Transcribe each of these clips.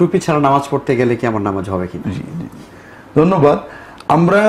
টুপি ছাড়া নামাজ পড়তে গেলে কি আমার নামাজ হবে কিনা? ধন্যবাদ। আমরা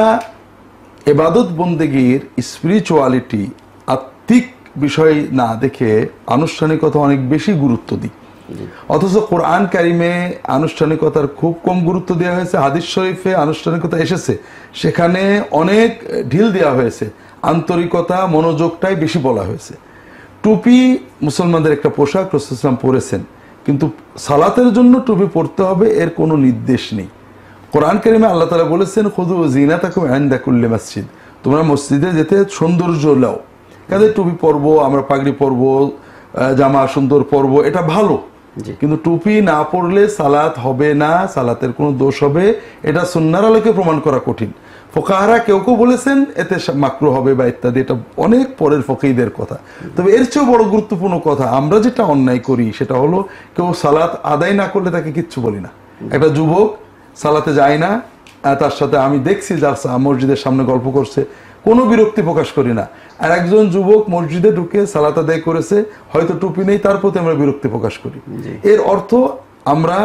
ইবাদত বন্দেগীর স্পিরিচুয়ালিটি আত্মিক বিষয় না দেখে আনুষ্ঠানিকতা অনেক বেশি গুরুত্ব দিই, অথচ কোরআন কারিমে আনুষ্ঠানিকতার খুব কম গুরুত্ব দেওয়া হয়েছে। হাদিস শরীফে আনুষ্ঠানিকতা এসেছে, সেখানে অনেক ঢিল দেওয়া হয়েছে, আন্তরিকতা মনোযোগটাই বেশি বলা হয়েছে। টুপি মুসলমানদের একটা পোশাক, রাসূল সাল্লাল্লাহু আলাইহি ওয়াসাল্লাম পরেছেন, কিন্তু সালাতের জন্য টুপি পরতে হবে এর কোনো নির্দেশ নেই। কোরআন কারিমে আল্লাহ তাআলা বলেছেন, খুযু যিনাতাকুম ইনদা কুল্লি মসজিদ, তোমরা মসজিদে যেতে সৌন্দর্য লাও। কাজে টুপি পরবো, আমরা পাগড়ি পরবো, জামা সুন্দর পরবো, এটা ভালো, কিন্তু টুপি না পরলে সালাত হবে না, সালাতের কোনো দোষ হবে, এটা সুন্নাহর আলোকে প্রমাণ করা কঠিন। ফোকাহারা কেউ কেউ বলেছেন এতে মাকরু হবে বা ইত্যাদি, এটা অনেক পরের ফকিহদের কথা। তবে এর চেয়েও বড় গুরুত্বপূর্ণ কথা, আমরা যেটা অন্যায় করি সেটা হলো কেউ সালাত আদায় না করলে তাকে কিচ্ছু বলি না। একটা যুবক সালাতে যায় না, তার সাথে আমি দেখছি যার মসজিদের সামনে গল্প করছে, কোনো বিরক্তি প্রকাশ করি না। আর একজন যুবক মসজিদে ঢুকে সালাত আদায় করেছে, হয়তো টুপি নেই, তার প্রতি আমরা বিরক্তি প্রকাশ করি। এর অর্থ আমরা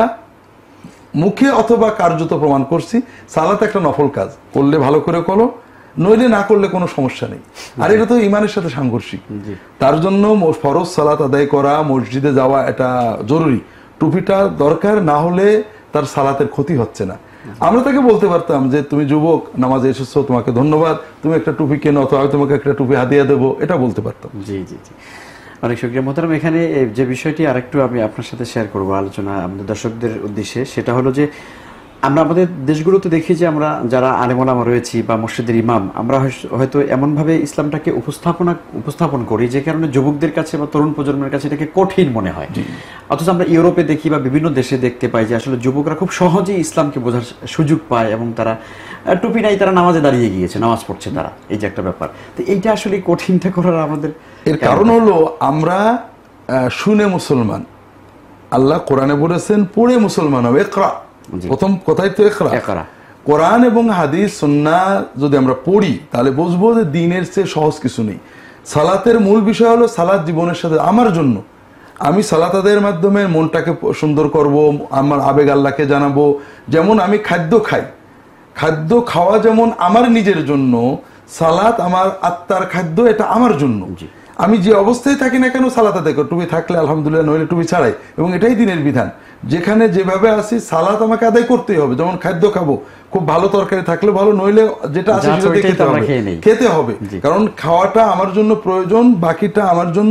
মুখে অথবা কার্যত প্রমাণ করছি সালাত একটা নফল কাজ, করলে ভালো করে করো, নইলে না করলে কোনো সমস্যা নেই। আর এটা তো ইমানের সাথে সাংঘর্ষিক। তার জন্য ফরজ সালাত আদায় করা, মসজিদে যাওয়া এটা জরুরি। টুপিটা দরকার, না হলে তার সালাতের ক্ষতি হচ্ছে না। আমরা তাকে বলতে পারতাম যে তুমি যুবক, নামাজে এসেছো, তোমাকে ধন্যবাদ, তুমি একটা টুপি কেনো, অথবা আমি তোমাকে একটা টুপি হাদিয়া দেবো, এটা বলতে পারতাম। জি জি জি, অনেক শুকরিয়া মোহতারাম। এখানে যে বিষয়টি আরেকটু আমি আপনার সাথে শেয়ার করবো আলোচনা আমাদের দর্শকদের উদ্দেশ্যে, সেটা হলো যে আমরা আমাদের দেশগুলোতে দেখি যে আমরা যারা আলেম ওলামা রয়েছি বা মসজিদের ইমাম, আমরা হয়তো এমনভাবে ইসলামটাকে উপস্থাপন করি যে কারণে যুবকদের কাছে বা তরুণ প্রজন্মের কাছে এটাকে কঠিন মনে হয়। অথচ আমরা ইউরোপে দেখি বা বিভিন্ন দেশে দেখতে পাই যে আসলে যুবকরা খুব সহজেই ইসলামকে বোঝার সুযোগ পায়, এবং তারা টুপি নাই, তারা নামাজে দাঁড়িয়ে গিয়েছে, নামাজ পড়ছে তারা, এই যে একটা ব্যাপার। তো এইটা আসলে কঠিনটা করার আমাদের এর কারণ হলো আমরা শুনে মুসলমান, আল্লাহ কোরআনে বলেছেন পড়ে মুসলমান হবে। ইকরা, প্রথম কথাই তো ইকরা। কোরআন এবং হাদিস সুন্নাহ যদি আমরা পড়ি তাহলে বুঝবো যে দ্বীনের চেয়ে সহজ কিছু নেই। সালাতের মূল বিষয় হলো সালাত জীবনের সাথে আমার জন্য, আমি সালাত আদায়ের মাধ্যমে মনটাকে সুন্দর করব, আমার আবেগ আল্লাহকে জানাবো। যেমন আমি খাদ্য খাই, খাদ্য খাওয়া যেমন আমার নিজের জন্য, সালাত আমার আত্মার খাদ্য, এটা আমার জন্য। আমি যে অবস্থায় থাকি না কেন সালাত আদায় করি, টুপি থাকলে আলহামদুলিল্লাহ, নইলে টুপি ছাড়াই, এবং এটাই দিনের বিধান। যেখানে যেভাবে আসি সালাত আমাকে আদায় করতেই হবে। যেমন খাদ্য খাবো, খুব ভালো তরকারি থাকলে ভালো, নইলে যেটা আছে খেতে হবে, কারণ খাওয়াটা আমার জন্য প্রয়োজন, বাকিটা আমার জন্য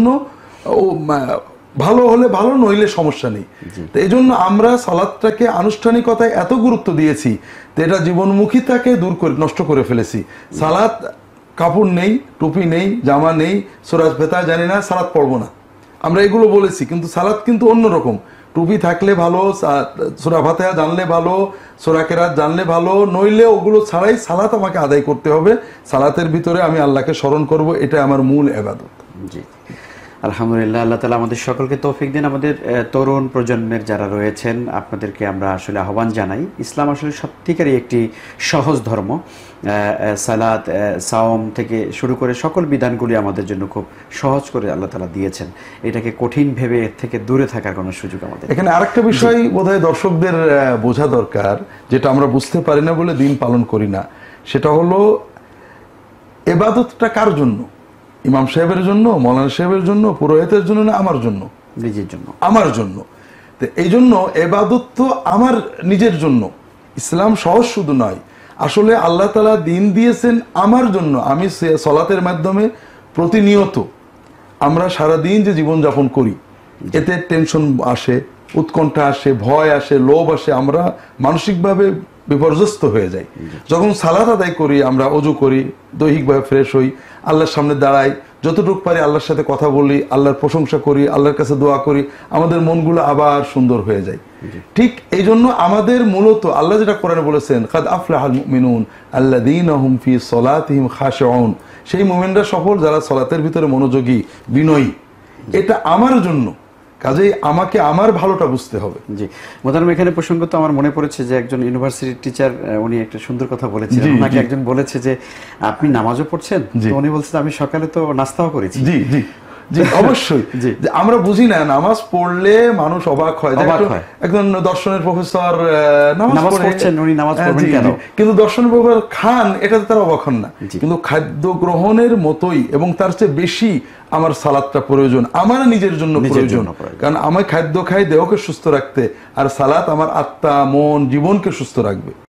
ভালো হলে ভালো, নইলে সমস্যা নেই। তো এই জন্য আমরা সালাতটাকে আনুষ্ঠানিকতায় এত গুরুত্ব দিয়েছি তো এটা জীবনমুখিতাকে দূর করে নষ্ট করে ফেলেছি। সালাত কাপড় নেই, টুপি নেই, জামা নেই, সূরা ফাতিহা জানি না, সালাত পড়বো না, আমরা এগুলো বলেছি। কিন্তু সালাত কিন্তু অন্যরকম। টুপি থাকলে ভালো, সূরা ফাতিহা জানলে ভালো, সূরা কেরাত জানলে ভালো, নইলে ওগুলো ছাড়াই সালাত আমাকে আদায় করতে হবে। সালাতের ভিতরে আমি আল্লাহকে স্মরণ করব, এটা আমার মূল ইবাদত। জি, আলহামদুলিল্লাহ। আল্লাহ তাআলা আমাদের সকলকে তৌফিক দিন। আমাদের তরুণ প্রজন্মের যারা রয়েছেন, আপনাদেরকে আমরা আসলে আহ্বান জানাই, ইসলাম আসলে সত্যিকারই একটি সহজ ধর্ম। সালাত, সাওম থেকে শুরু করে সকল বিধানগুলি আমাদের জন্য খুব সহজ করে আল্লাহ তাআলা দিয়েছেন। এটাকে কঠিন ভেবে এর থেকে দূরে থাকার কোনো সুযোগ আমাদের। এখানে আরেকটা বিষয় বোধহয় দর্শকদের বোঝা দরকার, যেটা আমরা বুঝতে পারি না বলে দিন পালন করি না, সেটা হলো ইবাদতটা কার জন্য? ইমাম সাহেবের জন্য, মৌলানা সাহেবের জন্য, পুরোহিতের জন্য, না আমার জন্য? নিজের জন্য। আমার জন্য। তো এই জন্য ইবাদত তো আমার নিজের জন্য। ইসলাম সহজ শুধু নয়, আসলে আল্লাহ তাআলা দিন দিয়েছেন আমার জন্য। আমি সালাতের মাধ্যমে প্রতিনিয়ত আমরা সারা দিন যে জীবন যাপন করি, এতে টেনশন আসে, উৎকণ্ঠা আসে, ভয় আসে, লোভ আসে, আমরা মানসিকভাবে বিপর্যস্ত হয়ে যাই। যখন সালাত আদায় করি, আমরা ওযু করি, দৈহিকভাবে ফ্রেশ হই, আল্লাহর সামনে দাঁড়াই, যতটুকু পারি আল্লাহর সাথে কথা বলি, আল্লাহর প্রশংসা করি, আল্লাহর কাছে দোয়া করি, আমাদের মনগুলো আবার সুন্দর হয়ে যায়। ঠিক এই জন্য আমাদের মূলত আল্লাহ যেটা কোরআনে বলেছেন, কাদ আফলাহাল মুমিনুন আল্লাযীনা হুম ফি সলাতিহিম খাশিউন, সেই মুমিনরা সফল যারা সালাতের ভিতরে মনোযোগী, বিনয়ী। এটা আমার জন্য, কাজেই আমাকে আমার ভালোটা বুঝতে হবে। জি মোহতারাম, এখানে প্রসঙ্গত আমার মনে পড়েছে যে একজন ইউনিভার্সিটির টিচার, উনি একটা সুন্দর কথা বলেছিলেন। ওনাকে একজন বলেছে যে আপনি নামাজও পড়ছেন? উনি বলছেন আমি সকালে তো নাস্তাও করেছি। জি জি, জি অবশ্যই। জি। যে আমরা বুঝি না নামাজ পড়লে মানুষ অবাক হয়, অবাক হয়। একজন দর্শনের প্রফেসর নামাজ পড়ে- পড়ছেন, উনি নামাজ হ্যাঁ, পড়বেন জি, কেন? জি। কিন্তু দর্শনের প্রফেসর খান, এটাতে তারা অবাক হন না। জি। কিন্তু খাদ্য গ্রহণের মতোই এবং তার চেয়ে বেশি আমার সালাদটা প্রয়োজন, আমার নিজের জন্য নিজের প্রয়োজন। জন্য প্রয়োজন। কারণ আমি খাদ্য খাই দেহকে সুস্থ রাখতে, আর সালাত আমার আত্মা, মন, জীবনকে সুস্থ রাখবে।